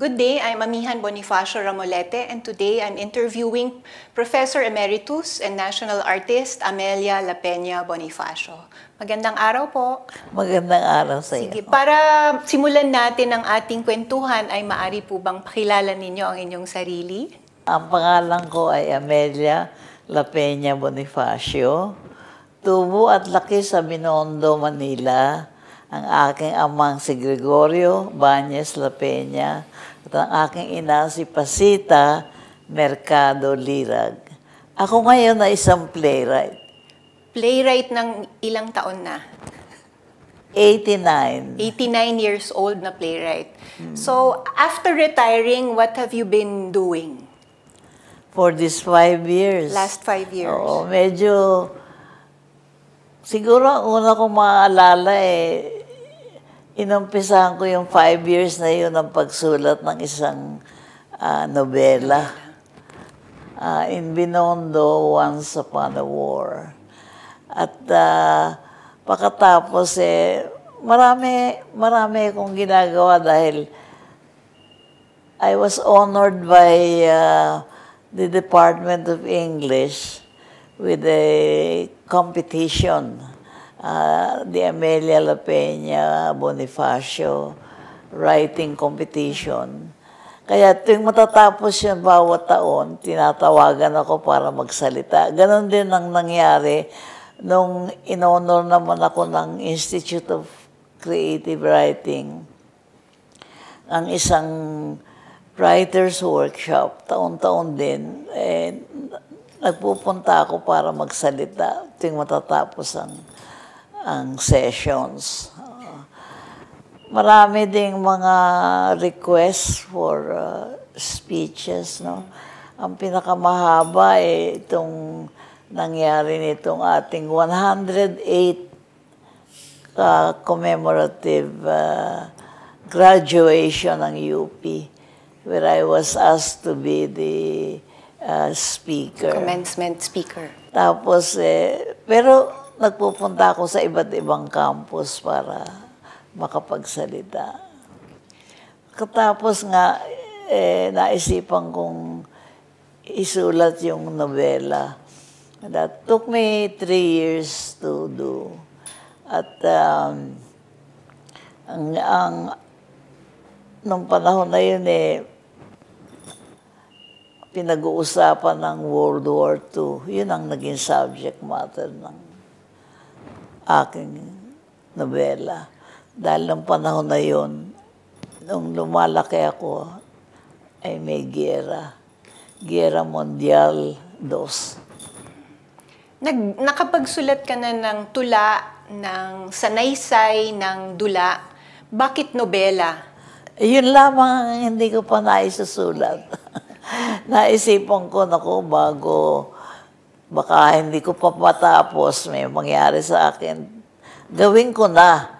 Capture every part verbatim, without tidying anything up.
Good day, I'm Amihan Bonifacio-Ramolete, and today I'm interviewing Professor Emeritus and National Artist Amelia Lapeña-Bonifacio. Magandang araw po. Magandang araw sa iyo. Sige, para simulan natin ang ating kwentuhan, ay maari po bang pakilala ninyo ang inyong sarili? Ang pangalan ko ay Amelia Lapeña-Bonifacio. Tubo at laki sa Binondo, Manila. Ang aking amang si Gregorio Banyes Lapeña at ang aking ina si Pasita Mercado Lirag. Ako ngayon na isang playwright. Playwright ng ilang taon na? eighty-nine. eighty-nine years old na playwright. Hmm. So, after retiring, what have you been doing? For these five years. Last five years. Oo, medyo... Siguro ang una kong maaalala eh, inumpisahan ko yung five years na yun ang pagsulat ng isang uh, nobela. Uh, in Binondo, Once Upon a War. At uh, pagkatapos eh, marami, marami akong ginagawa dahil I was honored by uh, the Department of English with a competition, uh, the Amelia Lapeña-Bonifacio writing competition. Kaya tuwing matatapos yun bawat taon, tinatawagan ako para magsalita. Ganon din ang nangyari nung in-honor naman ako ng Institute of Creative Writing, ang isang writer's workshop, taon-taon din, eh, nagpupunta ako para magsalita tuwing matatapos ang, ang sessions. Uh, marami ding mga requests for uh, speeches, no? Ang pinakamahaba eh, itong nangyari nitong ating one hundred eighth uh, commemorative uh, graduation ng U P, where I was asked to be the Uh, speaker. Commencement speaker. Tapos, eh, pero nagpupunta ako sa iba't ibang campus para makapagsalita. Katapos nga, eh, naisipan kong isulat yung nobela. That took me three years to do. At um, ang, ang nung panahon na yun, eh, pinag-uusapan ng World War Two. Yun ang naging subject matter ng aking nobela. Dahil ng panahon na yun, nung lumalaki ako, ay may giyera. Giyera Mondial Dos. Nag, nakapagsulat ka na ng tula, ng sanaysay, ng dula. Bakit nobela? Yun lamang ang hindi ko pa naisusulat. Naisipan ko, naku, bago, baka hindi ko pa matapos, may mangyari sa akin. Gawin ko na,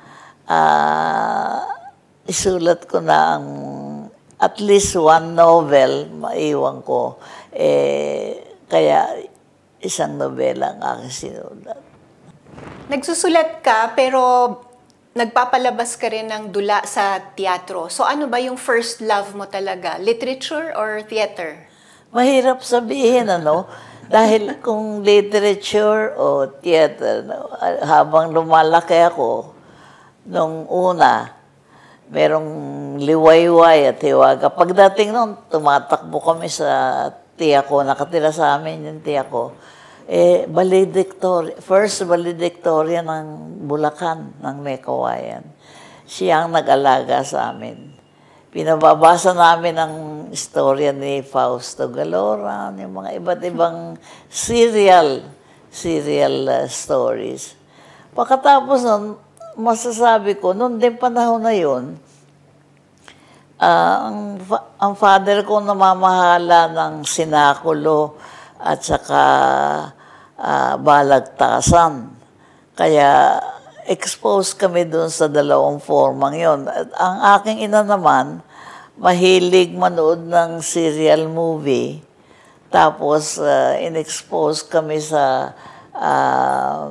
uh, isulat ko na ang at least one novel, maiwan ko. Eh, kaya isang nobela ang aking sinulat. Nagsusulat ka, pero nagpapalabas ka rin ng dula sa teatro. So ano ba yung first love mo talaga? Literature or theater? Mahirap sabihin, ano? Dahil kung literature o theater, no, habang lumalaki ako, nung una, merong liwayway at hiwaga. Pagdating noon, tumatakbo kami sa tiya ko, nakatira sa amin yung tiya ko. Eh, valedictorian, first valedictorian ng Bulacan, ng Mekawayan. Siya ang nag-alaga sa amin. Pinababasa namin ang istorya ni Fausto Galoran, yung mga iba't ibang serial, serial uh, stories. Pagkatapos nun, masasabi ko, noon din panahon na yun, uh, ang, ang father ko namamahala ng sinakulo at saka uh, balagtasan. Kaya exposed kami doon sa dalawang formang yon. At ang aking ina naman, mahilig manood ng serial movie. Tapos uh, in-expose kami sa uh,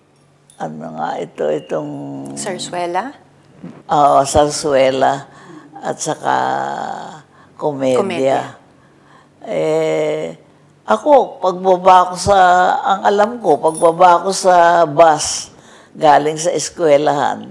ano nga ito, itong... Sarsuela? Oo, uh, Sarsuela. at saka komedya. Komedya. Eh, ako, pagbaba ko sa, ang alam ko, pagbaba ko sa bus, galing sa eskwelahan,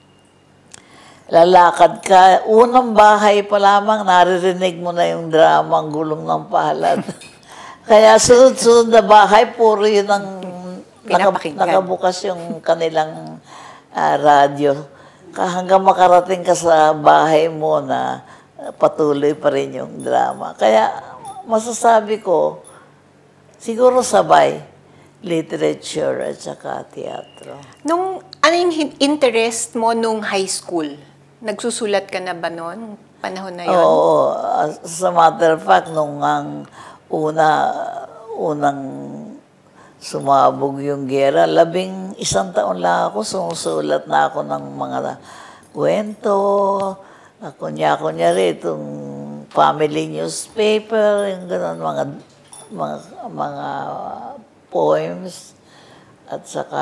lalakad ka, unang bahay pa lamang, naririnig mo na yung dramang Gulong ng Palad. Kaya sunod-sunod na bahay, puro yun ang naka, nakabukas yung kanilang uh, radyo. Hanggang makarating ka sa bahay mo na patuloy pa rin yung drama. Kaya masasabi ko, siguro sabay, literature at saka teatro. Nung, ano yung interest mo nung high school? Nagsusulat ka na ba noon? Panahon na yun? Oo. As a matter of fact, nung ang una, unang sumabog yung gera, labing isang taon lang ako, sumusulat na ako ng mga kwento, kunya-kunyari itong family newspaper, yung gano'n, mga, mga, mga poems, at saka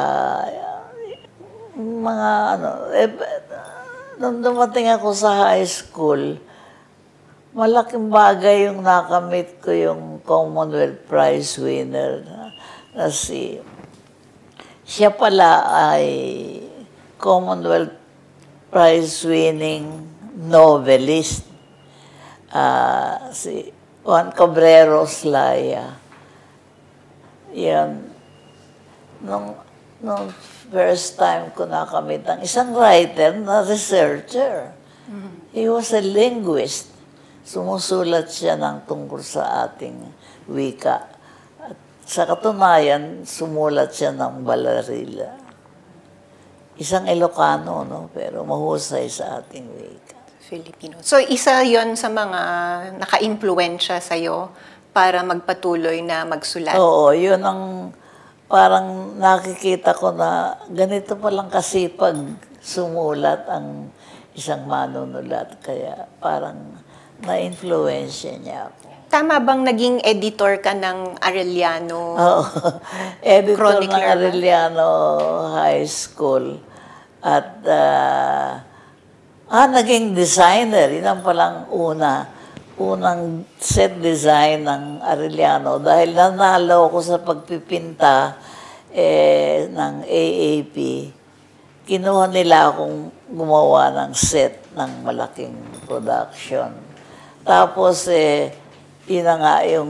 mga ano, eh, nung dumating ako sa high school, malaking bagay yung nakamit ko yung Commonwealth Prize winner na, na si, siya pala ay Commonwealth Prize winning novelist, uh, si Juan Cabreros Laya. Yan. Nung, nung first time ko nakamit ang isang writer na researcher. Mm-hmm. He was a linguist. Sumusulat siya ng tungkol sa ating wika. At sa katunayan, sumulat siya ng Balarila. Isang Ilocano, no? Pero mahusay sa ating wika. Filipino. So, isa yon sa mga naka-impluensya sa'yo para magpatuloy na magsulat? Oo, yun ang parang nakikita ko na ganito palang kasipag sumulat ang isang manunulat. Kaya parang na-influensya niya ako. Tama bang naging editor ka ng Arellano? Oo, editor Chronicler ng Arellano High School. At, uh, ah, naging designer. Yun ang palang una. Unang set design ng Arellano. Dahil nanalo ako sa pagpipinta eh, ng A A P. Kinuha nila akong gumawa ng set ng malaking production. Tapos, eh, yun na nga yung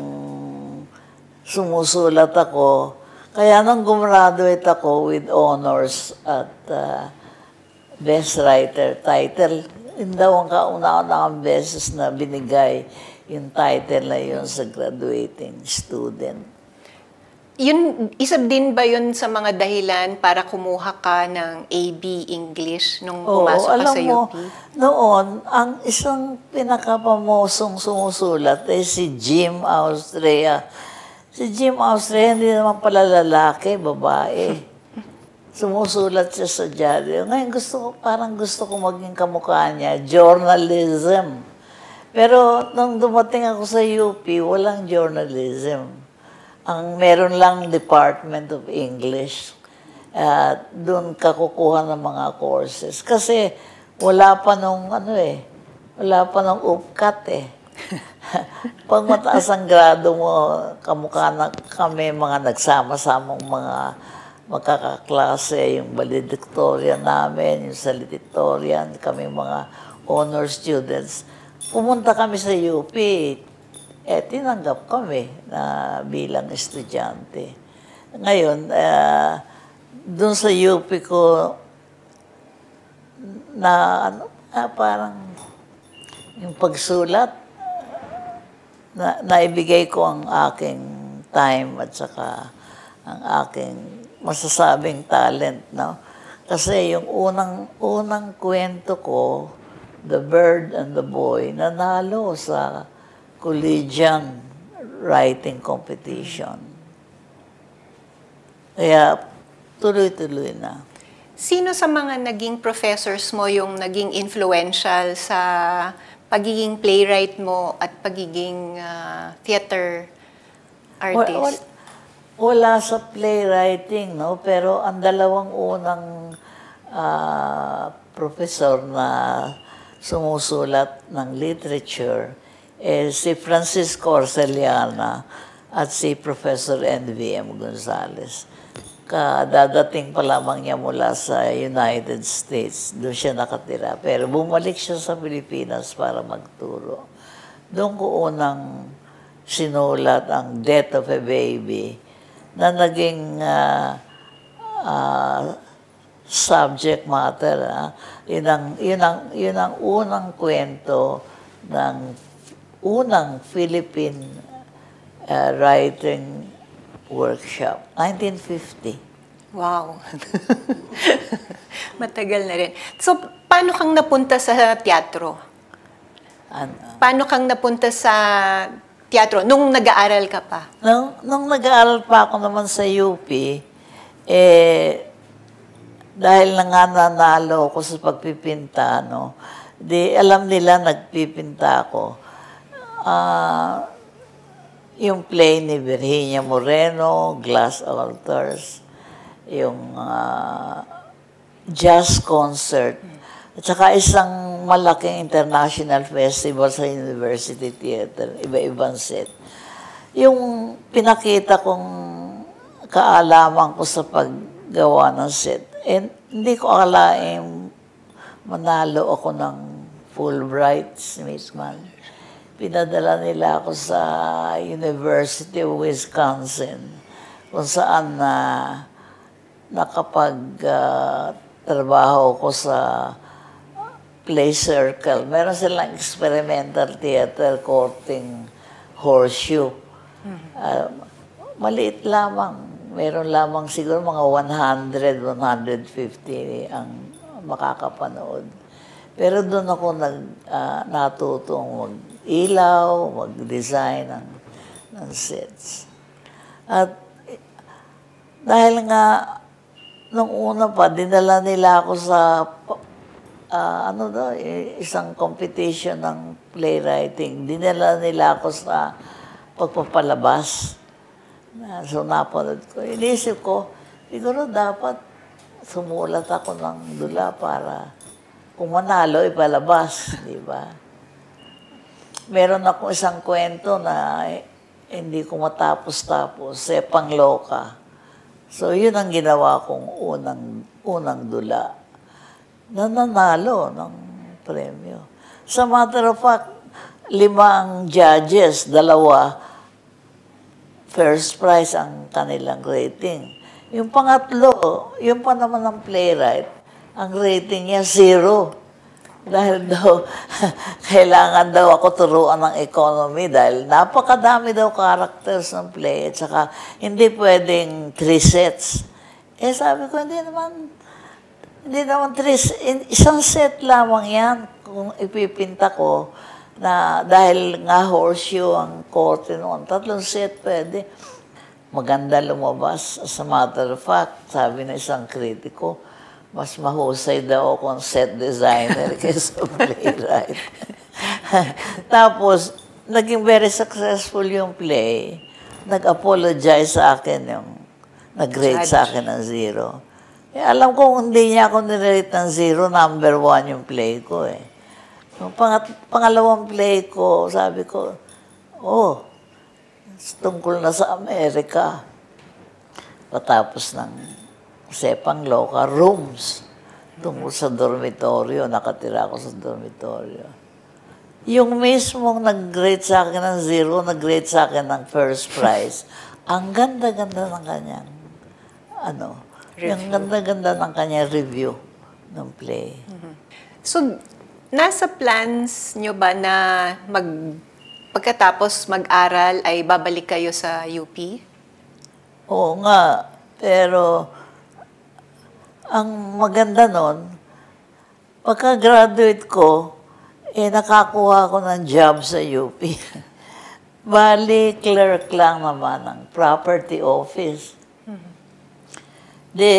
sumusulat ako. Kaya nung gumraduate ako with honors at uh, best writer title, yun daw ang kauna-unang beses na binigay yung title na yun sa graduating student. Yun, isa din ba yun sa mga dahilan para kumuha ka ng A B English nung pumasok Oo, ka sa mo, U P? Noon, ang isang pinakapamosong sumusulat ay si Jim Austria. Si Jim Austria, hindi naman pala lalaki, babae. Sumusulat siya sa dyaryo. Ngayon, gusto ko, parang gusto ko maging kamukha niya, journalism. Pero nung dumating ako sa U P, walang journalism. Ang meron lang Department of English. At uh, doon ka kukuha ng mga courses. Kasi wala pa nung ano eh, wala pa nung U P C A T eh. Pag mataas ang grado mo, kamukha na kami mga nagsama-samang mga magkakaklase, yung valedictorian namin, yung salutatorian, kami mga honor students. Pumunta kami sa U P. Eh, tinanggap kami na bilang estudyante. Ngayon, uh, doon sa U P ko, na ano, ah, parang yung pagsulat, na, naibigay ko ang aking time at saka ang aking masasabing talent, no? Kasi yung unang, unang kwento ko, The Bird and the Boy, nanalo sa collegian writing competition. Kaya tuloy-tuloy na. Sino sa mga naging professors mo yung naging influential sa pagiging playwright mo at pagiging uh, theater artist? Wala, wala sa playwriting, no? Pero ang dalawang unang uh, professor na sumusulat ng literature, eh, si Francisco Orceliana at si Professor N V M Gonzales. Kadadating pa lamang niya mula sa United States, doon siya nakatira. Pero bumalik siya sa Pilipinas para magturo. Doon ko unang sinulat ang Death of a Baby na naging uh, uh, subject matter. Uh. Yun, ang, yun, ang, yun ang unang kwento ng unang Philippine uh, writing workshop, nineteen fifty. Wow. Matagal na rin. So, paano kang napunta sa teatro? Ano? Paano kang napunta sa teatro nung nag-aaral ka pa? Nung, nung nag-aaral pa ako naman sa U P, eh, dahil na nga nanalo ako sa pagpipinta, no, di alam nila nagpipinta ako. Ah... Uh, yung play ni Virginia Moreno, Glass Altars, yung uh, jazz concert, at saka isang malaking international festival sa University Theater, iba-ibang set. Yung pinakita kong kaalaman ko sa paggawa ng set, eh, hindi ko akalaing manalo ako ng Fulbright, Smith man. Pinadala nila ako sa University of Wisconsin, kung saan na uh, nakapag-trabaho uh, ko sa play circle. Meron silang experimental theater courting horseshoe. Uh, maliit lamang. Meron lamang siguro mga one hundred, one hundred fifty ang makakapanood. Pero doon ako nag, uh, natutong mag-ilaw, mag-design ng, ng sets. At dahil nga, nung una pa, dinala nila ako sa, uh, ano daw, isang competition ng playwriting. Dinala nila ako sa pagpapalabas. So, napanood ko. Inisip ko, siguro dapat sumulat ako ng dula para kung manalo, ipalabas, di ba? Meron ako isang kwento na eh, hindi ko matapos-tapos, Sepang Loka. So, yun ang ginawa kong unang, unang dula na nanalo ng premyo. Sa matter of fact, lima ang judges, dalawa, first prize ang kanilang rating. Yung pangatlo, yung pa naman ng playwright, ang rating niya, zero. Dahil daw, kailangan daw ako turuan ng economy dahil napakadami daw characters ng play at saka hindi pwedeng three sets. Eh sabi ko, hindi naman, hindi naman three, isang set lamang yan kung ipipinta ko na dahil nga horseshoe ang korte noon, tatlong set pwede. Maganda lumabas. As a matter of fact, sabi ng isang kritiko, mas mahusay daw akong set designer kaysa playwright. Tapos, naging very successful yung play. Nag-apologize sa akin yung nag-rate sa akin ng zero. Eh, alam ko, hindi niya ako nirate ng zero, number one yung play ko eh. Yung pangat pangalawang play ko, sabi ko, oh, tungkol na sa Amerika. Patapos ng Sepang Loka, rooms. Tungkol sa dormitoryo, nakatira ako sa dormitoryo. Yung mismong nag-grade sa akin ng zero, nag-grade sa akin ng first prize, ang ganda-ganda ng kanyang, ano, review. Yung ganda-ganda ng kanyang review ng play. Mm-hmm. So, nasa plans nyo ba na mag, pagkatapos mag-aral ay babalik kayo sa U P? Oo nga, pero ang maganda nun, pagka-graduate ko, eh nakakuha ko ng job sa U P. Bali, clerk lang naman ng property office. Mm-hmm. De,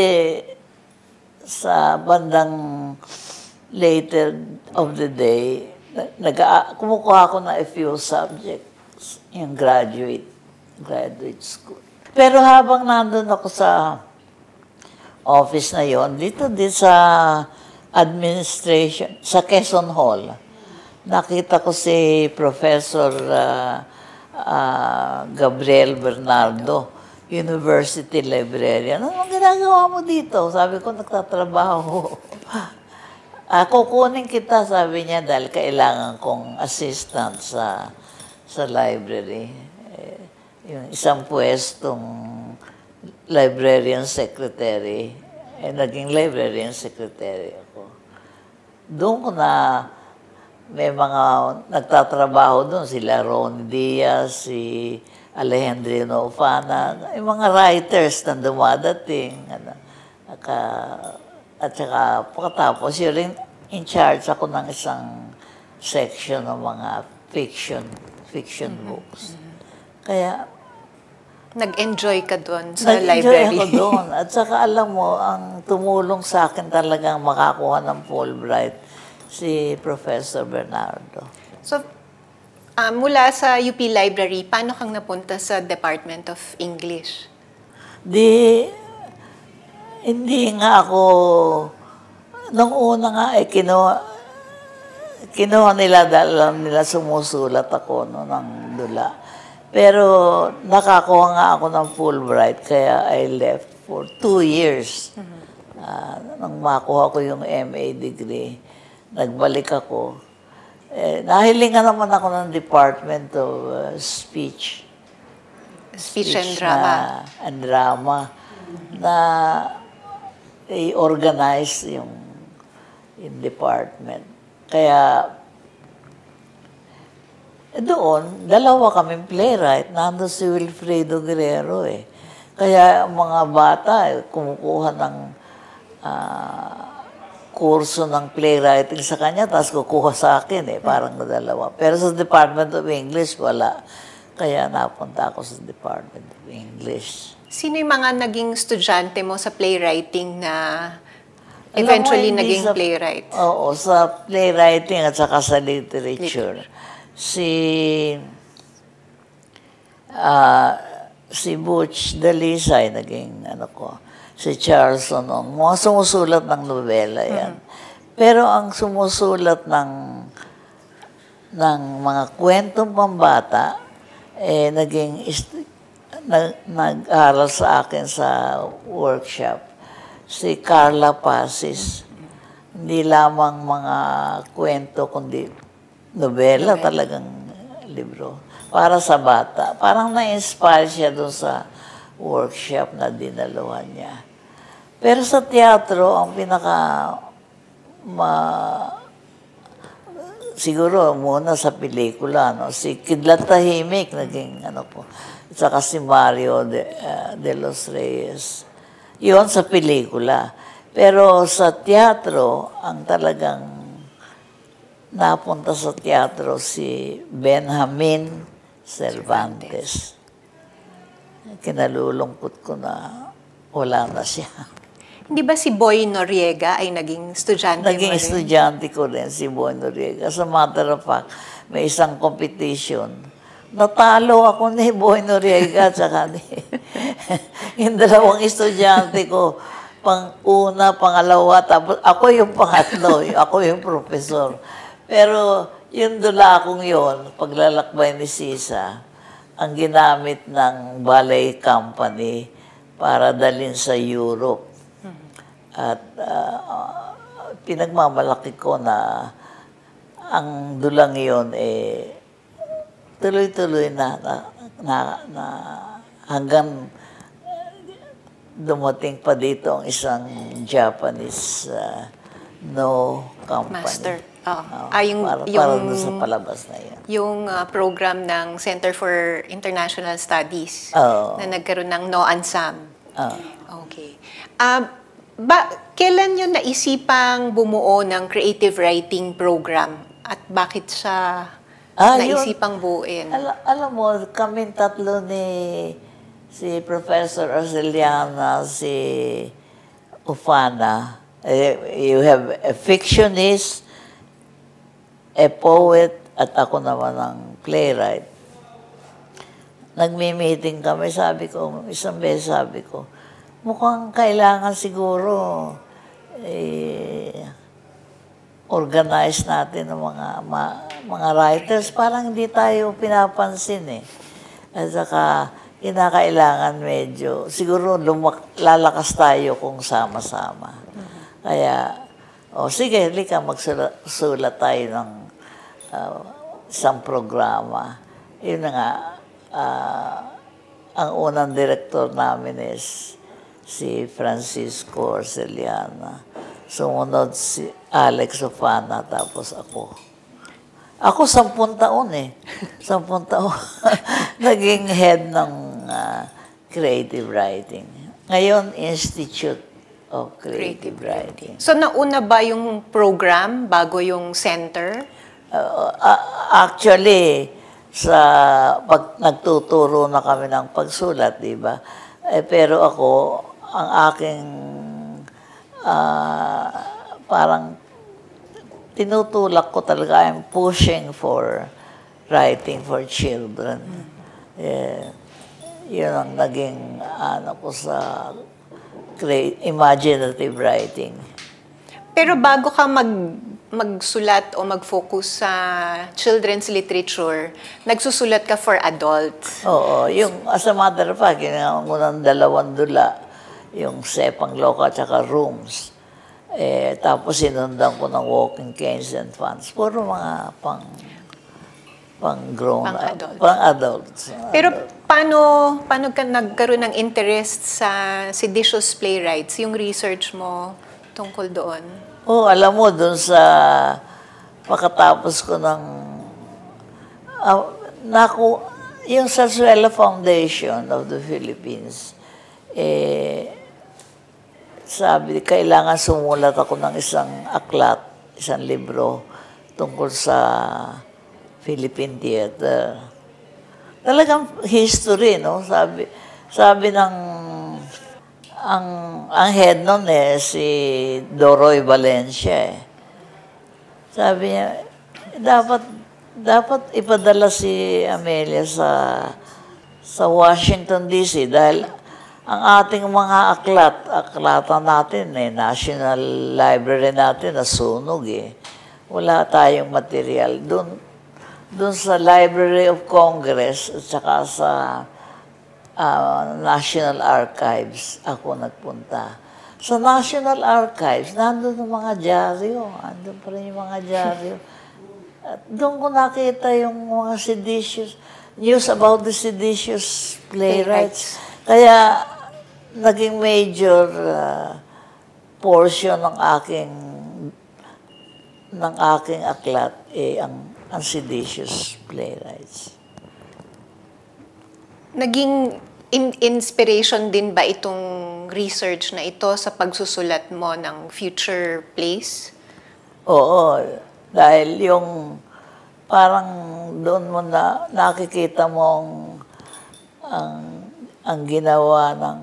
sa bandang later of the day, nag kumukuha ko na a few subjects, yung graduate, graduate school. Pero habang nandun ako sa office na yon, dito din sa administration, sa Quezon Hall. Nakita ko si Professor uh, uh, Gabriel Bernardo, University Librarian. Ano ginagawa mo dito? Sabi ko, nagtatrabaho. uh, kukunin kita, sabi niya, dahil kailangan kong assistant sa, sa library. Eh, yung isang pwestong librarian secretary, eh, naging librarian secretary ako. Doon ko na may mga nagtatrabaho doon, sila Ron Diaz, si Alejandrino Ofana, yung mga writers na dumadating. Ano, naka, at saka pagkatapos, yun rin in charge ako ng isang section ng mga fiction, fiction mm-hmm. books. Kaya, nag-enjoy ka doon sa nag-enjoy library? Nag-enjoy ako doon. At saka alam mo, ang tumulong sa akin talagang makakuha ng Fulbright, si Professor Bernardo. So, uh, mula sa U P Library, paano kang napunta sa Department of English? Di, hindi nga ako, nung una nga, eh, kinuha, kinuha nila dahil nila sumusulat ako no, ng dula. Pero nakakuha nga ako ng Fulbright, kaya I left for two years. Mm-hmm. uh, nang makuha ko yung M A degree, nagbalik ako. Eh, nahilingan naman ako ng Department of uh, Speech. Speech, Speech and Drama. Na, and Drama. Mm-hmm. Na i-organize yung, yung department. Kaya, doon, dalawa kaming playwright. Nando si Wilfredo Guerrero eh. Kaya mga bata, eh, kumukuha ng uh, kurso ng playwriting sa kanya, tapos kukuha sa akin eh, parang dalawa. Pero sa Department of English, wala. Kaya napunta ako sa Department of English. Sino yung mga naging estudyante mo sa playwriting na eventually mo, naging sa, playwright? Oo, sa playwriting at saka sa literature. literature. Si uh, si Butch Dalisay naging ano ko, si Charles Onong, mga sumusulat ng nobela yan. Mm-hmm. Pero ang sumusulat ng ng mga kwentong pambata eh naging nag, nag-aral sa akin sa workshop si Carla Pasis. Mm-hmm. Hindi lamang mga kwento kundi nobela, okay. Talagang libro. Para sa bata. Parang na-inspire siya doon sa workshop na dinaluhan niya. Pero sa teatro, ang pinaka ma, siguro muna sa pelikula, no? Si Kidlat Tahimik, naging ano po. At saka si Mario de, uh, de los Reyes. Yun sa pelikula. Pero sa teatro, ang talagang napunta sa teatro si Benjamin Cervantes. Kinalulungkot ko na wala na siya. Hindi ba si Boy Noriega ay naging estudyante naging mo rin? Naging estudyante ko rin si Boy Noriega. As a matter of fact, may isang competition. Natalo ako ni Boy Noriega at saka ni yung dalawang estudyante ko. Pang-una, pangalawa, tapos ako yung pangatlo. Ako yung professor. Pero yung dula akong yun, paglalakbay ni Sisa, ang ginamit ng ballet company para dalhin sa Europe. At uh, pinagmamalaki ko na ang dulang yun eh tuloy-tuloy na, na, na, na hanggang dumating pa dito ang isang Japanese uh, no company. Master. Oh. Oh, ah, yung, para, yung, para sa palabas na yan. Yung uh, program ng Center for International Studies oh. na nagkaroon ng No Ansam. Oh. Okay. Uh, ba, kailan yun naisipang bumuo ng creative writing program? At bakit siya ah, naisipang buuin? Al alam mo, kami tatlo ni si Professor Arceliana, si Ufana. Uh, you have a fictionist, a poet, at ako naman ang playwright. Nagmi-meeting kami, sabi ko, isang beses sabi ko, mukhang kailangan siguro eh, organize natin ng mga ma, mga writers, parang hindi tayo pinapansin eh. At saka, kinakailangan medyo, siguro lumak, lalakas tayo kung sama-sama. Kaya, o oh, sige, halika, magsulat tayo ng uh, isang programa. Yun na nga, uh, ang unang direktor namin is si Francisco Orceliana. Sumunod si Alex Ofana, tapos ako. Ako, sampung taon eh. Sampung taon. Naging head ng uh, creative writing. Ngayon, Institute of Creative, creative Writing. So, nauna ba yung program bago yung center? Uh, uh, actually, sa pag nagtuturo na kami ng pagsulat, di ba? Eh, pero ako, ang aking uh, parang tinutulak ko talaga, I'm pushing for writing for children. Yeah. Yun ang naging ano ko sa create, imaginative writing. Pero bago ka mag, magsulat o mag-focus sa children's literature, nagsusulat ka for adults? Oo. Yung, as a matter of fact, yun ang unang dalawang dula, yung Sepang Loka at saka Rooms. Eh, tapos sinundan ko ng walking canes and fans. Puro mga pang pang grown pang adults. Pang adults. Pero adult. paano paano ka nagkaroon ng interest sa seditious playwrights? Yung research mo tungkol doon? Oh, alam mo doon sa pagkatapos ko ng uh, naku yung Sarsuela Foundation of the Philippines, eh sabi, kailangan sumulat ako ng isang aklat, isang libro tungkol sa Philippine theater. Talagang history, no? Sabi, sabi ng, ang, ang head nun eh, si Doroy Valencia eh. Sabi niya, dapat, dapat ipadala si Amelia sa, sa Washington D C dahil ang ating mga aklat, aklatan natin eh, National Library natin, nasunog eh. Wala tayong material. Doon, doon sa Library of Congress at saka sa uh, National Archives, ako nagpunta. Sa National Archives, nandun yung mga dyaryo. Nandun pa rin yung mga dyaryo. At doon ko nakita yung mga seditious, news about the seditious playwrights. Kaya, naging major uh, portion ng aking ng aking aklat eh, ang, ang seditious playwrights. Naging in inspiration din ba itong research na ito sa pagsusulat mo ng future plays? Oo, dahil yung parang doon mo na nakikita mong ang, ang ginawa ng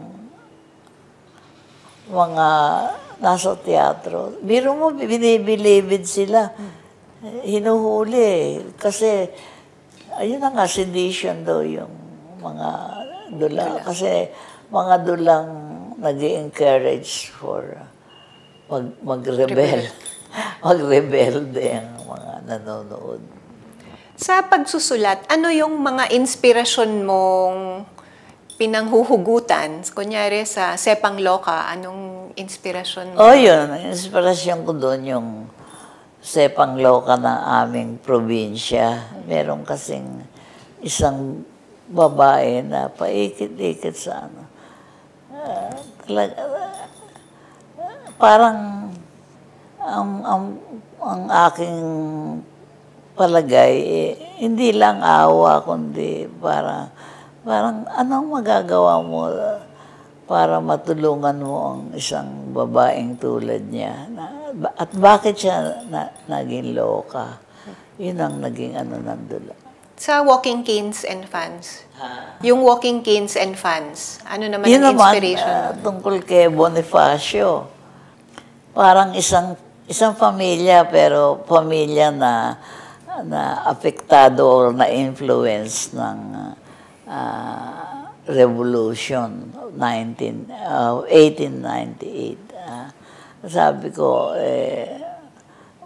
mga nasa teatro. Biro mo, binibilibid sila. Hinuhuli. Kasi, ayun na nga, sedition daw yung mga dula. dula. Kasi, mga dulang nag-encourage for mag mag-rebel. Mag-rebelde ang mga nanonood. Sa pagsusulat, ano yung mga inspirasyon mong pinanghuhugutan? Kunyari sa Sepang Loka, anong inspirasyon mo? Oh, yun. Inspirasyon ko doon yung Sepang Loka ng aming probinsya. Meron kasing isang babae na paikit-ikit sa ano. Uh, talaga, uh, parang ang, ang, ang aking palagay, eh, hindi lang awa, kundi parang Parang, anong magagawa mo para matulungan mo ang isang babaeng tulad niya? Na, at bakit siya na, naging loka? Yun ang naging ano nandula. Sa walking canes and fans, ah. yung walking canes and fans, ano naman yun ang inspiration? Yun naman, uh, tungkol kay Bonifacio. Parang isang, isang pamilya, pero pamilya na, na apektado o na-influence ng Uh, Revolution nineteen, uh, eighteen ninety-eight. Uh, sabi ko, eh,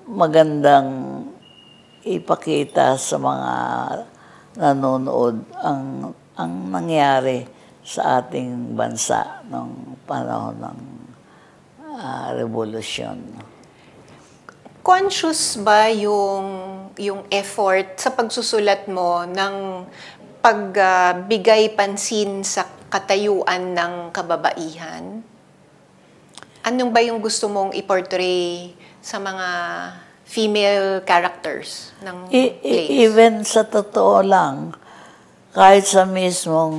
magandang ipakita sa mga nanonood ang ang nangyari sa ating bansa noong panahon ng uh, revolusyon. Conscious ba yung yung effort sa pagsusulat mo ng pagbigay uh, pansin sa katayuan ng kababaihan? Anong ba yung gusto mong i-portray sa mga female characters ng I, plays? Even sa totoo lang, kahit sa mismong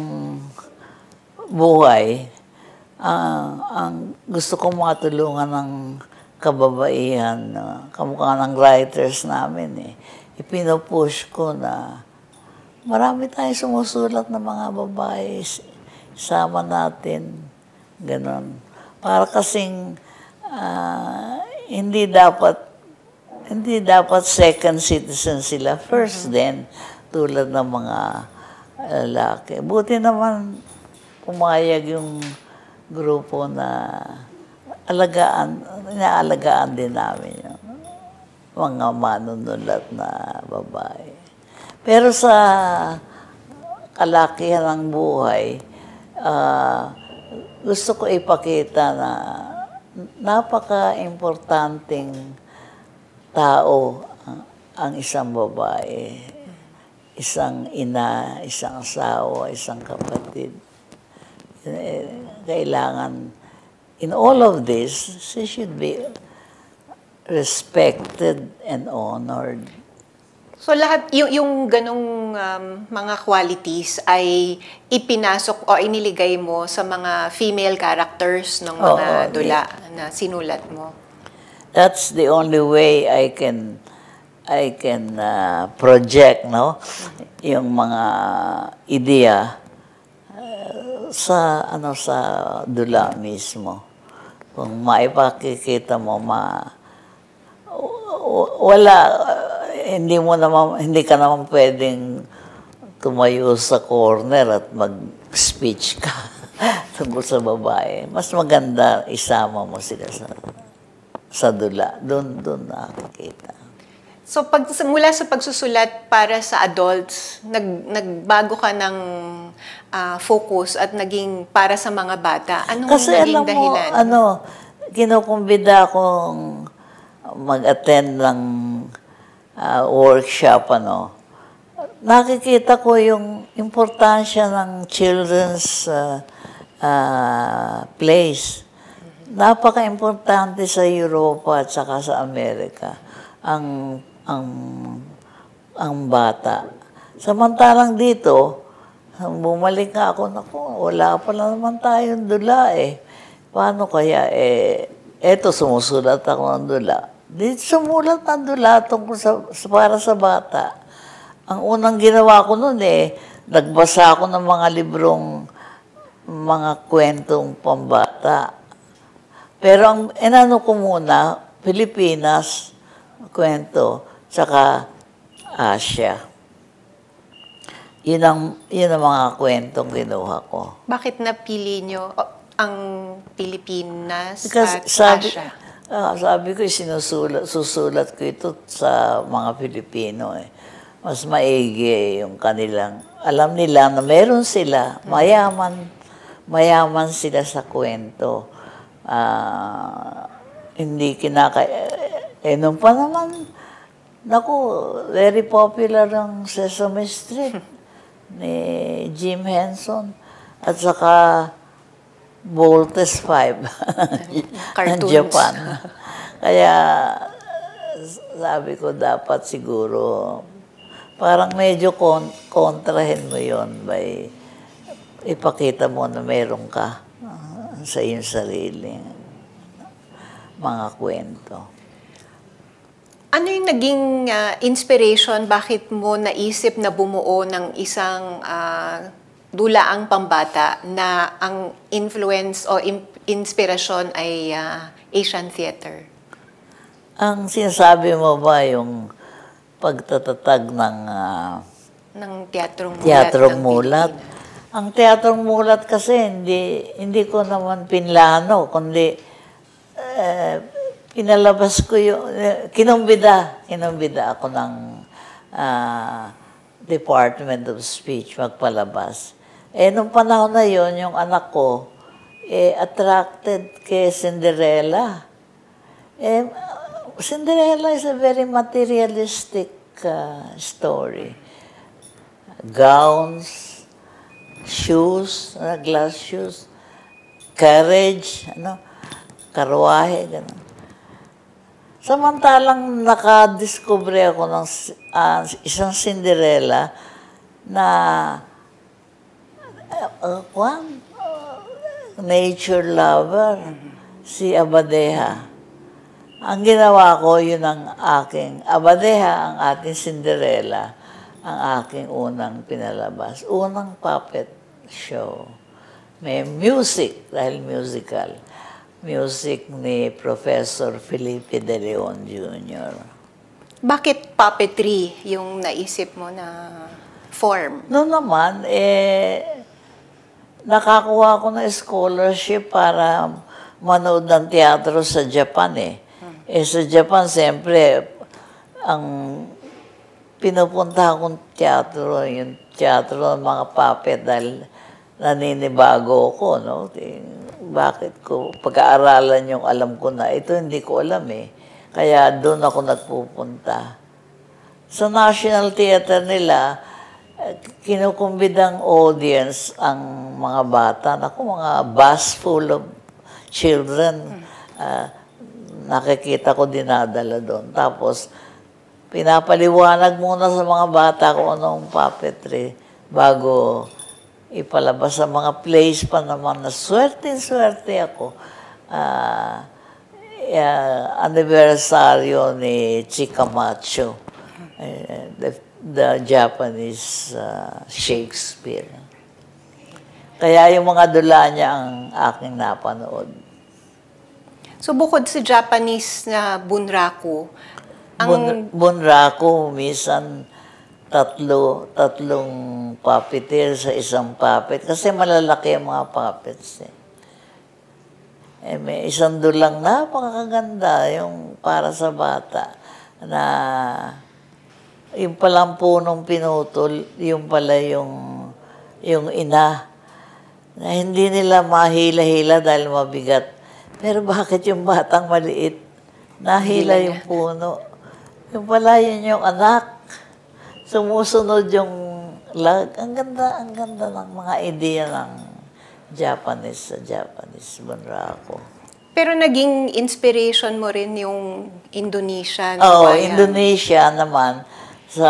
buhay, uh, ang gusto kong matulungan ng kababaihan, uh, kamukha ng writers namin, eh, ipinopush ko na marami tayong sumusulat ng mga babae, sama natin, ganon. Para kasing uh, hindi dapat hindi dapat second citizen sila, first mm-hmm. din, tulad ng mga lalaki. Buti naman pumayag yung grupo na alagaan, inaalagaan din namin yung mga manunulat na babae. Pero sa kalakihan ng buhay, uh, gusto ko ipakita na napaka-importanting tao ang isang babae, isang ina, isang asawa, isang kapatid. Kailangan, in all of this, she should be respected and honored. So lahat, yung, yung ganong um, mga qualities ay ipinasok o iniligay mo sa mga female characters ng mga oh, dula yeah. na sinulat mo? That's the only way I can I can uh, project, no, yung mga ideya uh, sa ano sa dula mismo. Kung maipakikita mo, ma wala uh, hindi mo naman hindi ka naman pwedeng tumayo sa corner at mag-speech ka tungkol sa babae. Mas maganda isama mo sila sa sa dula. Doon, doon nakakita. So, pag, mula sa pagsusulat para sa adults, nag, nagbago ka ng uh, focus at naging para sa mga bata. Anong Kasi naging alam mo, dahilan? ano, kinukumbida akong mag-attend ng uh, workshop, ano. Nakikita ko yung importansya ng children's uh, uh, plays. Napaka-importante sa Europa at saka sa Amerika ang ang ang bata. Samantalang dito, bumalik nga ako, naku, wala pa naman tayong dula eh. Paano kaya eh, eto sumusulat ako ng dula. Dito sumulat ng dula tungkol sa, para sa bata. Ang unang ginawa ko noon eh, nagbasa ako ng mga librong, mga kwentong pambata. Pero ang inano ko muna, Pilipinas, kwento, tsaka Asia. Yun ang, yun ang mga kwentong ginawa ko. Bakit napili nyo ang Pilipinas Because at sabi, Asia? Uh, sabi ko, sinusulat, susulat ko ito sa mga Pilipino. Eh. Mas maigi eh, yung kanilang, alam nila na meron sila, mayaman, mayaman sila sa kwento. Uh, hindi kinaka... Eh, nung pa naman, naku, very popular ang Sesame Street ni Jim Henson at saka Voltes five ng Japan. Kaya sabi ko dapat siguro parang medyo kon kontrahin mo yon by ipakita mo na meron ka uh, sa iyong sarili mga kwento. Ano yung naging uh, inspiration? Bakit mo naisip na bumuo ng isang uh, dulaang pambata na ang influence o inspirasyon ay uh, Asian theater? Ang sinasabi mo ba yung pagtatatag ng uh, ng teatrong mulat? Teatrong mulat. Ang teatrong mulat kasi hindi hindi ko naman pinlano, kundi uh, inalabas ko yung, kinumbida, kinumbida ako ng uh, Department of Speech magpalabas. Eh, nung panahon na yon yung anak ko, eh, attracted kay Cinderella. Eh, Cinderella is a very materialistic uh, story. Gowns, shoes, uh, glass shoes, carriage, ano, karwahe, gano'n. Samantalang nakadiscover ako ng uh, isang Cinderella na uh, uh, nature lover, si Abadeha. Ang ginawa ko, yun ang aking, Abadeha, ang ating Cinderella, ang aking unang pinalabas. Unang puppet show. May music, dahil musical. Music ni Professor Philippine de Leon Junior Bakit puppetry yung naisip mo na form? Noon naman, eh, nakakuha ko ng scholarship para manood ng teatro sa Japan eh. Hmm. Eh sa Japan, siyempre, ang pinupunta kong teatro, yung teatro ng mga puppet dahil naninibago ko, no? Bakit ko, pag-aaralan yung alam ko na, ito hindi ko alam eh. Kaya doon ako nagpupunta. Sa National Theater nila, kinukumbidang audience ang mga bata. Naku, mga bus full of children. Uh, nakikita ko dinadala doon. Tapos, pinapaliwanag muna sa mga bata kung anong puppetry bago ipalabas sa mga plays pa naman na swerte-swerte ako. Uh, uh, anibersaryo ni Chikamacho, uh, the, the Japanese uh, Shakespeare. Kaya yung mga dula niya ang aking napanood. So bukod sa Japanese na bunraku, ang... Bun, bunraku, minsan tatlo, tatlong puppeteer sa isang puppet. Kasi malalaki ang mga puppets eh. Eh, may isang dulang napakaganda yung para sa bata na yung palang punong pinutol, yung pala yung, yung ina na hindi nila mahila-hila dahil mabigat. Pero bakit yung batang maliit nahila yung puno? Yung pala yun yung anak. Sumusunod yung lag. Ang ganda, ang ganda ng mga ideya ng Japanese sa Japanese bunraku. Pero naging inspiration mo rin yung Indonesian Oo, wayang. Indonesia naman sa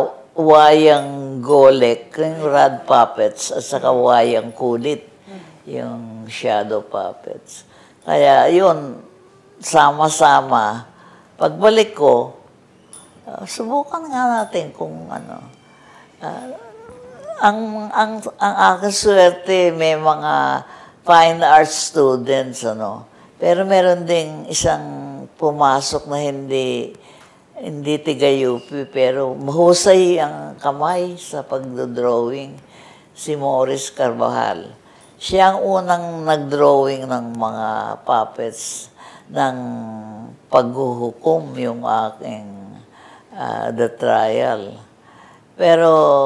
wayang golek, yung rod puppets, at saka wayang kulit, yung shadow puppets. Kaya yun, sama-sama. Pagbalik ko, Uh, subukan nga natin kung ano. Uh, ang, ang, ang aking swerte, may mga fine arts students, ano. Pero meron ding isang pumasok na hindi, hindi tiga-U P, pero mahusay ang kamay sa pagdodrawing, si Morris Carvajal. Siya ang unang nagdrawing ng mga puppets ng paghuhukom, yung aking Uh, the trial. Pero,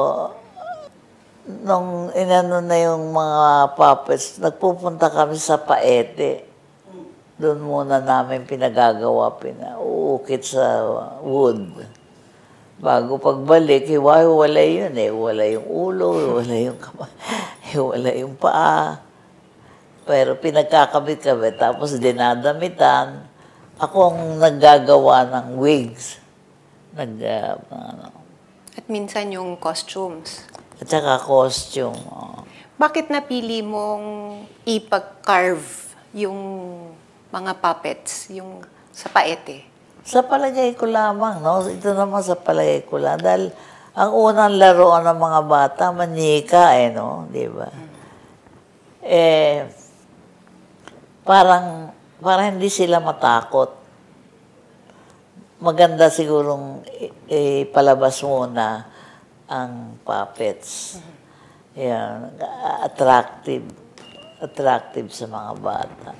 nung inano na yung mga puppets, nagpupunta kami sa Paete. Doon muna namin pinagagawa, pinauukit sa wood. Bago pagbalik, hiwa-hiwalay yun eh. Wala yung ulo, wala yung kamay, wala yung paa. Pero pinagkakabit-kabit, tapos dinadamitan. Ako ang naggagawa ng wigs. Nag, uh, ano. At minsan yung costumes. At saka costume. Oh. Bakit napili mong ipag-carve yung mga puppets, yung sa Paete? Sa palagay ko lamang, no? Ito naman sa palagay ko lang. Dahil ang unang laruan ng mga bata, manika eh, no? Di ba? Hmm. Eh, parang, parang hindi sila matakot. Maganda sigurong ipalabas muna ang puppets. Yan, attractive. Attractive sa mga bata.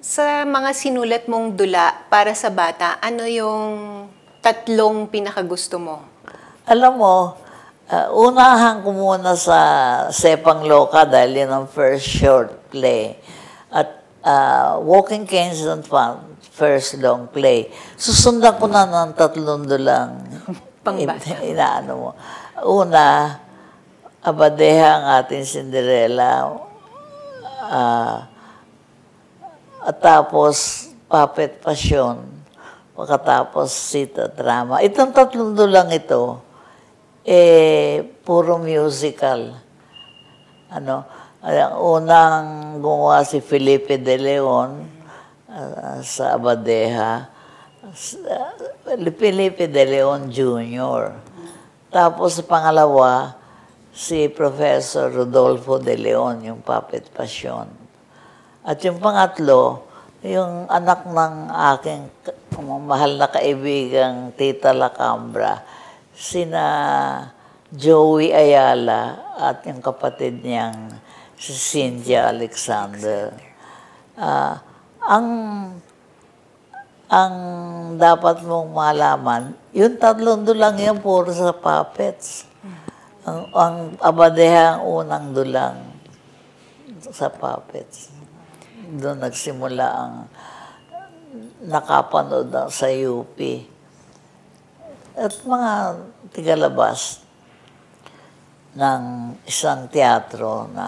Sa mga sinulat mong dula para sa bata, ano yung tatlong pinakagusto mo? Alam mo, uh, unahan ko muna sa Sepang Loka dahil yun ang first short play. At uh, Walking Canes and Fun, first long play. Susundan ko na ng tatlong dulang Pangbata. inaano mo. Una, Abadeha ang ating Cinderella. Uh, at tapos, Puppet Passion. Pagkatapos, Sita Drama. Itong tatlong dulang ito, eh, puro musical. Ano, ang unang gumawa si Felipe de Leon uh, sa Abadeha, uh, Felipe de Leon Junior Tapos pangalawa, si Professor Rodolfo de Leon, yung Puppet Passion. At yung pangatlo, yung anak ng aking mahal na kaibigang Tita Lacambra, sina Joey Ayala at yung kapatid niyang si Cynthia Alexander. Uh, ang ang dapat mong malaman, yung tatlong dulang yan puro sa puppets. Ang, ang Abadeha ang unang dulang sa puppets. Doon nagsimula ang nakapanood sa U P. At mga tigalabas ng isang teatro na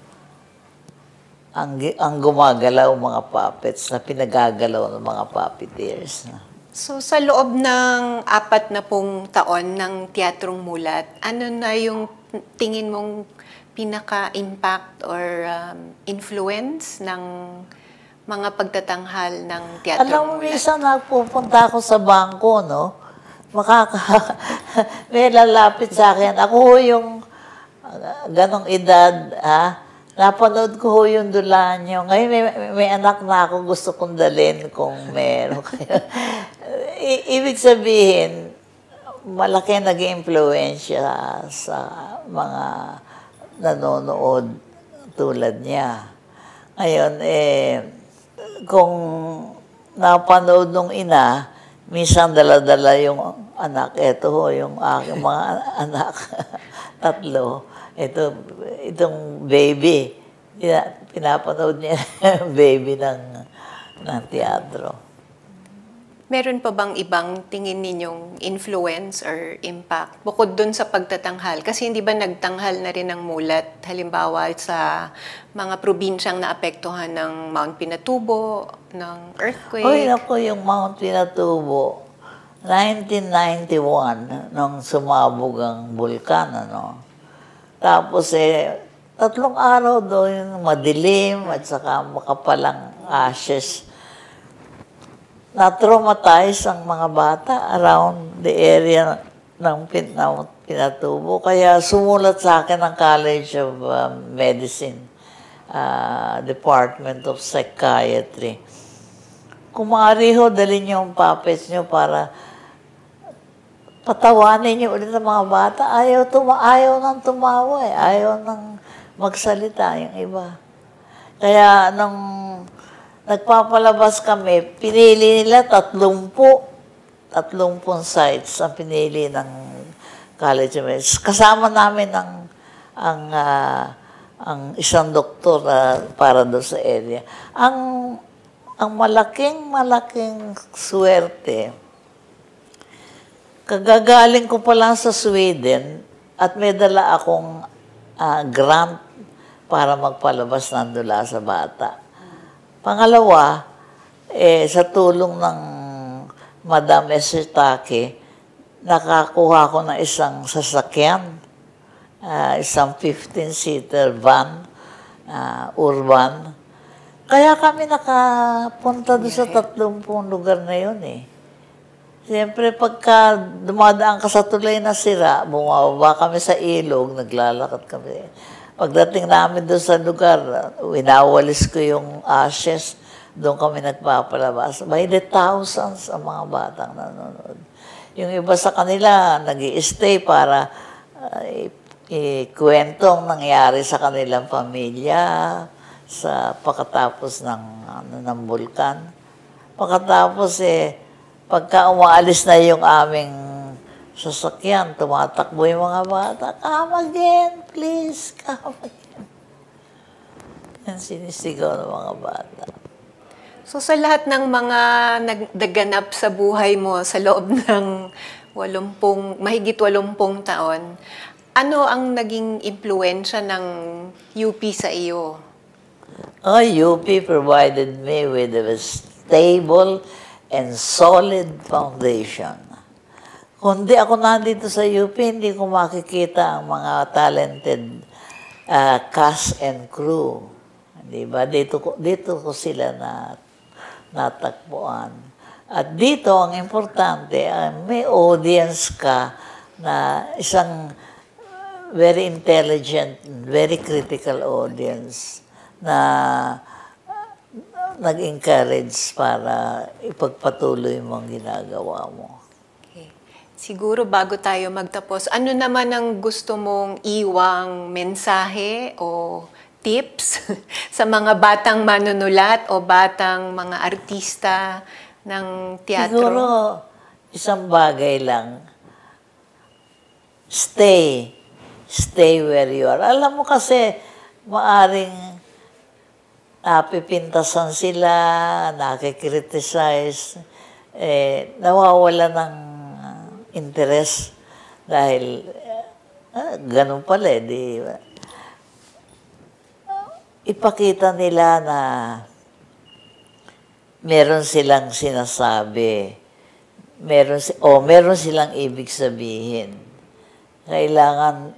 ang, ang gumagalaw mga puppets na pinagagalaw ng mga puppeteers. So, sa loob ng apat na pong taon ng Teatrong Mulat, ano na yung tingin mong pinaka-impact or um, influence ng mga pagtatanghal ng Teatrong Alam mo, Mulat? minsan nagpupunta ako sa bangko, no? Makaka... may lalapit sa akin. Ako ho yung uh, ganong edad, ha? Napanood ko ho yung dula nyo. Ngayon may, may anak na ako, gusto kong dalhin kung meron. I ibig sabihin, malaki nag-impluensya sa mga nanonood tulad niya. Ngayon, eh, kung napanood nung ina, minsan dala-dala yung anak. Ito ho, yung aking mga anak. Tatlo. Ito, itong baby, pinapanood niya baby ng, ng teatro. Meron pa bang ibang tingin ninyong influence or impact bukod dun sa pagtatanghal? Kasi hindi ba nagtanghal na rin ang mulat, halimbawa sa mga probinsyang naapektuhan ng Mount Pinatubo, ng earthquake? Oy, ako yung Mount Pinatubo, nineteen ninety-one, nung sumabog ang bulkan, ano. Tapos eh, tatlong araw doon, madilim at saka makapalang ashes. Na-traumatize ang mga bata around the area ng Pinatubo. Kaya sumulat sa akin ang College of uh, Medicine, uh, Department of Psychiatry. Kung maaari ho, dalhin niyo ang puppets niyo para patawanin niyo ulit ang mga bata. Ayaw, tuma ayaw nang tumawa eh. Ayaw nang magsalita yung iba. Kaya nung nagpapalabas kami, pinili nila tatlumpu. Tatlumpung sites ang pinili ng College of Medicine. Kasama namin ang, ang, uh, ang isang doktor uh, para doon sa area. Ang, ang malaking, malaking swerte, kagagaling ko pa lang sa Sweden at may dala akong uh, grant para magpalabas ng dula sa bata. Pangalawa, eh, sa tulong ng Madam Esitake, nakakuha ko ng isang sasakyan, uh, isang fifteen-seater van, uh, urban. Kaya kami nakapunta doon sa tatlumpung lugar na yun eh. Siyempre, pagka dumadaan ka sa tulay na sira, bumababa kami sa ilog, naglalakad kami. Pagdating namin doon sa lugar, winawalis ko yung ashes, doon kami nagpapalabas. By the thousands ang mga batang nanonood. Yung iba sa kanila, nag-i-stay para uh, ikwentong nangyari sa kanilang pamilya, sa pagkatapos ng, ano, ng bulkan. Pagkatapos eh, pagka umaalis na yung aming sasakyan, tumatakbo yung mga bata, "Come again, please, come again." Yan sinisigaw ng mga bata. So sa lahat ng mga nagdaganap sa buhay mo sa loob ng walumpung, mahigit walumpung taon, ano ang naging impluensya ng U P sa iyo? Oh, U P provided me with a stable and solid foundation. Kung di ako nandito sa U P, hindi ko makikita ang mga talented uh, cast and crew. Diba? Dito ko, dito ko sila na natagpuan. At dito, ang importante, uh, may audience ka na isang very intelligent, very critical audience na nag-encourage para ipagpatuloy mo ang ginagawa mo. Okay. Siguro bago tayo magtapos, ano naman ang gusto mong iwang mensahe o tips sa mga batang manunulat o batang mga artista ng teatro? Siguro, isang bagay lang, stay. Stay where you are. Alam mo kasi, maaring napipintasan sila, nakikriticize, eh, nawawala ng interest dahil ah, ganun pala eh, di ba? Ipakita nila na meron silang sinasabi, meron, o meron silang ibig sabihin. Kailangan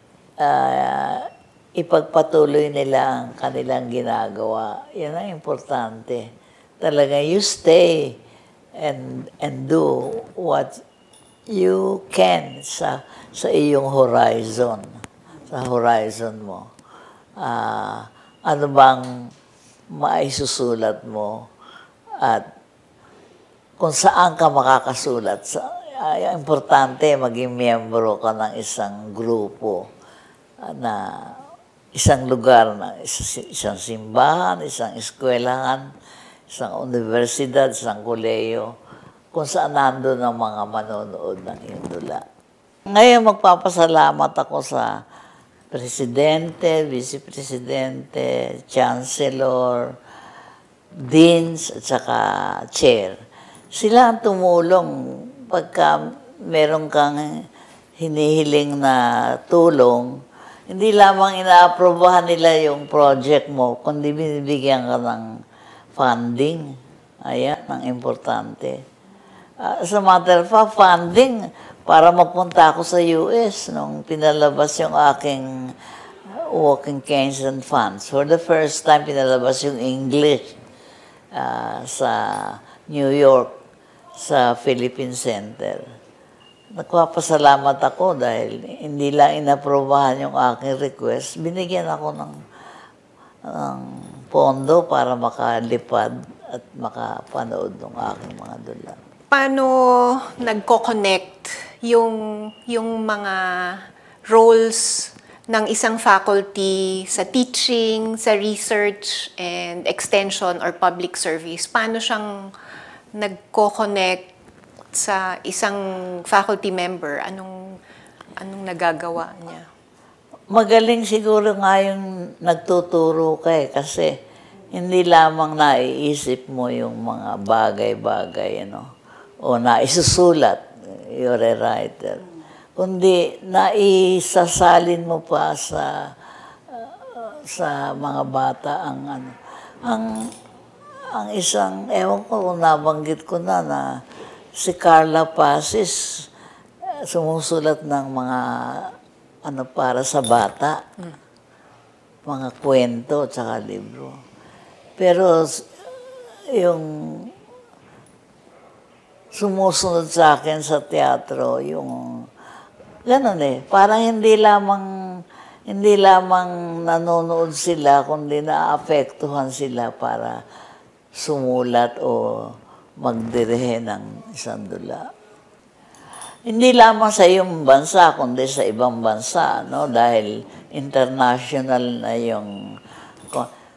uh, ipagpatuloy nila ang kanilang ginagawa. Yan ang importante. Talaga, you stay and, and do what you can sa, sa iyong horizon, sa horizon mo. Uh, ano bang maisusulat mo at kung saan ka makakasulat. Sa, uh, importante, maging miyembro ka ng isang grupo uh, na isang lugar, na isang simbahan, isang eskwelahan, isang universidad, isang koleyo, kung saan nandun ang mga manonood ng iyong dula. Ngayon, magpapasalamat ako sa Presidente, Vice Presidente, Chancellor, Deans, at saka Chair. Sila ang tumulong pagka meron kang hinihiling na tulong, hindi lamang inaaprobahan nila yung project mo, kundi binibigyan ka ng funding. Ayan, ang importante. Uh, as a matter of fact, funding para magpunta ako sa U S nung pinalabas yung aking Walking Canes and Funds. For the first time, pinalabas yung English uh, sa New York, sa Philippine Center. Nagpapasalamat ako dahil hindi lang inaprobahan yung aking request, binigyan ako ng, ng pondo para makalipad at makapanood ng aking mga dula. Paano nagko-connect yung, yung mga roles ng isang faculty sa teaching, sa research, and extension or public service? Paano siyang nagko-connect sa isang faculty member? Anong, anong nagagawa niya? Magaling siguro nga yung nagtuturo ka eh, kasi hindi lamang naiisip mo yung mga bagay-bagay, ano, o naisusulat, you're a writer, kundi naisasalin mo pa sa uh, sa mga bata ang ano, ang ang isang, ewan ko kung nabanggit ko na na si Carla Pasis sumusulat ng mga ano para sa bata, mga kwento at saka libro. Pero yung sumusunod sa akin sa teatro, yung gano'n eh, parang hindi lamang hindi lamang nanonood sila, kundi naapektuhan sila para sumulat o magdirihe ng isang dula. Hindi lamang sa iyong bansa, kundi sa ibang bansa, no? Dahil international na yung...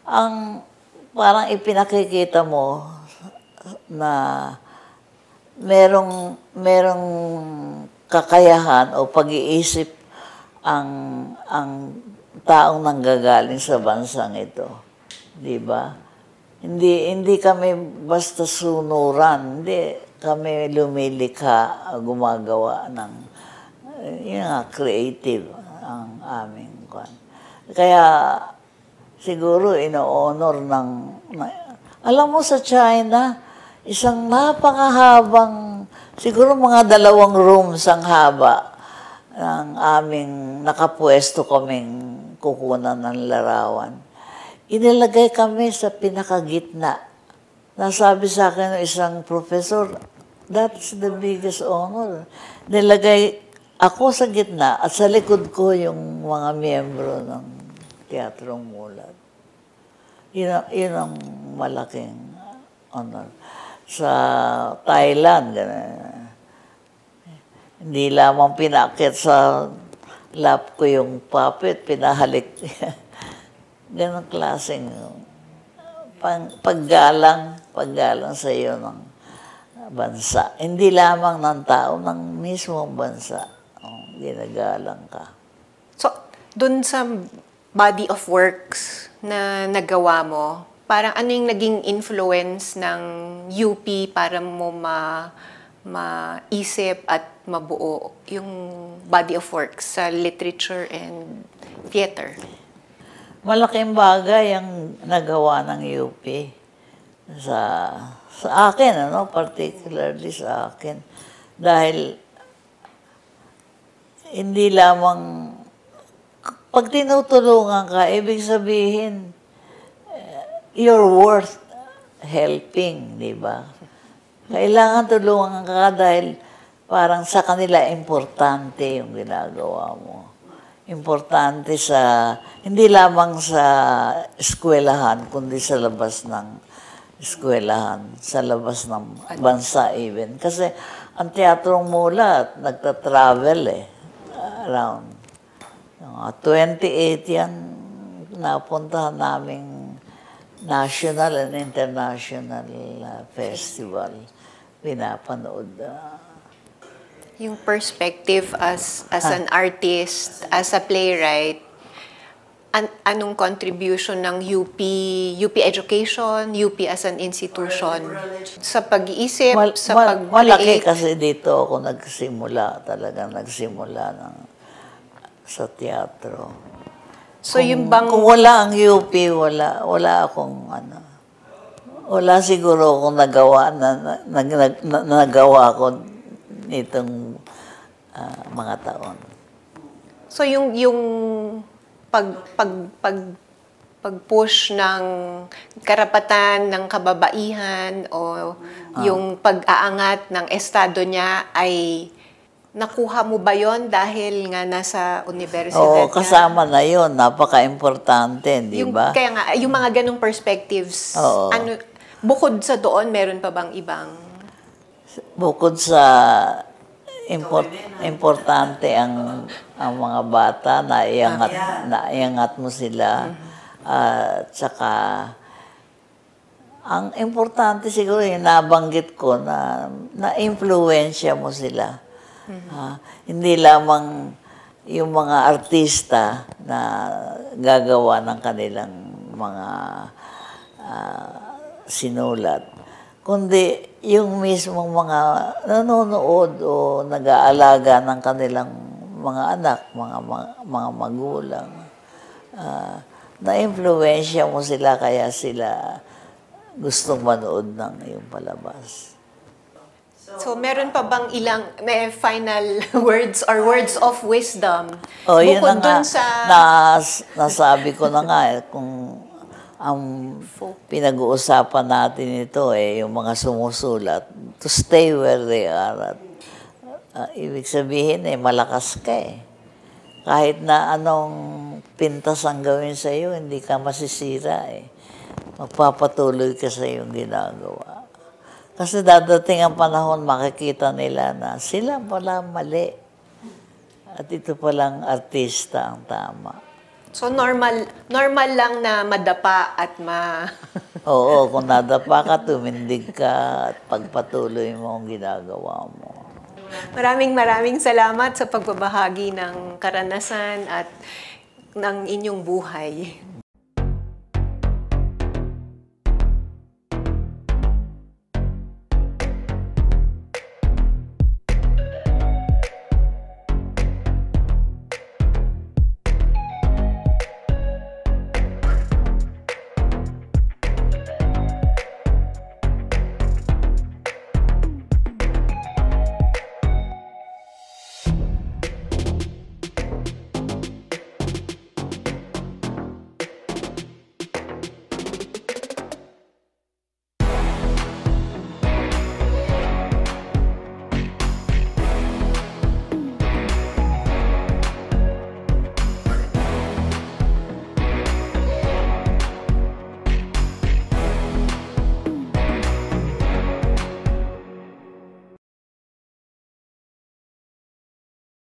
ang parang ipinakikita mo na merong merong kakayahan o pag-iisip ang ang taong nanggagaling sa bansang ito, 'di ba? Hindi hindi kami basta sunuran, hindi kami lumilikha, gumagawa ng yun nga, creative ang aming kwan. Kaya siguro ino-honor ng, alam mo sa China, isang napakahabang, siguro mga dalawang rooms ang haba ng aming nakapwesto kaming kukunan ng larawan. Inilagay kami sa pinakagitna. Nasabi sa akin ng isang professor, that's the biggest honor. Nilagay ako sa gitna at sa likod ko yung mga miyembro ng Teatrong Mulat. Yun, yun ang malaking honor. Sa Thailand, ganun, hindi lamang pinakit sa lap ko yung puppet, pinahalik. Ganong klaseng pang, paggalang, paggalang sa iyo ng bansa. Hindi lamang ng tao, ng mismong bansa. Oh, ginagalang ka. So, dun sa body of works na nagawa mo, parang ano yung naging influence ng U P para mo ma maisip at mabuo yung body of works sa literature and theater? Malaking bagay ang nagawa ng U P sa sa akin, ano, particularly sa akin. Dahil hindi lamang, pag tinutulungan ka, ibig sabihin, you're worth helping, di ba? Kailangan tulungan ka dahil parang sa kanila importante yung ginagawa mo. Importante sa, hindi lamang sa eskwelahan, kundi sa labas ng eskwelahan, sa labas ng bansa even. Kasi ang Teatrong Mulat, nagta-travel eh, around. twenty-eight yan, napuntahan naming national and international uh, festival. Pinapanood. Uh, yung perspective as as ah. an artist, as a playwright, an anong contribution ng U P, U P education, U P as an institution sa pag-iisip, mal, sa mal, pag-create? Malaki kasi dito ako nagsimula, talagang nagsimula ng, sa teatro. So kung, yung bang... Kung wala ang U P, wala, wala akong ano, wala siguro akong nagawa na, na, na, na, na nagawa ko nitong uh, mga taon. So yung yung pag pag pag pag-push ng karapatan ng kababaihan o ah. yung pag-aangat ng estado niya ay nakuha mo ba yon dahil nga nasa universidad? Oo, kasama na yon, napaka-importante, di ba? Kaya nga, yung mga ganong perspectives, Oo. ano, bukod sa doon, meron pa bang ibang? Bukod sa import, importante ang ang mga bata, naiangat, naiangat mo sila, at uh, saka ang importante siguro yung nabanggit ko na na-influensya mo sila. Mm-hmm. uh, hindi lamang yung mga artista na gagawa ng kanilang mga uh, sinulat, kundi yung mismong mga nanonood o nag-aalaga ng kanilang mga anak, mga mga, mga magulang. Uh, na-influensya mo sila kaya sila gustong manood ng iyong palabas. So, meron pa bang ilang may final words or words of wisdom? Oh, yun na nga, sa... nas, nasabi ko na nga, eh, kung ang pinag-uusapan natin ito, eh, yung mga sumusulat, to stay where they are. At, uh, ibig sabihin, eh, malakas ka eh. Kahit na anong pintas ang gawin sa iyo, hindi ka masisira eh. Magpapatuloy ka sa iyong ginagawa. Kasi dadating ang panahon, makikita nila na sila pala mali. At ito palang artista ang tama. So normal normal lang na madapa at ma Oo, kung nadapa ka, tumindig ka at pagpatuloy mo ang ginagawa mo. Maraming maraming salamat sa pagbabahagi ng karanasan at ng inyong buhay.